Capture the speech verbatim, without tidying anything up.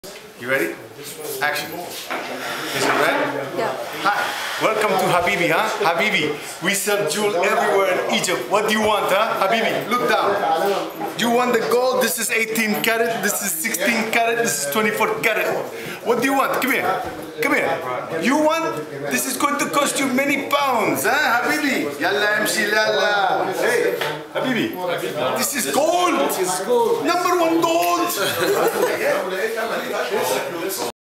You ready? Action. Is it ready? Yeah. Hi. Welcome to Habibi, huh? Habibi. We sell jewel everywhere in Egypt. What do you want, huh? Habibi, look down. You want the gold? This is eighteen karat. This is sixteen karat. This is twenty-four karat. What do you want? Come here. Come here. You want? This is going to cost you many pounds, huh? Habibi. Yalla emshi lalla. Hey, Habibi. This is gold. Number one gold.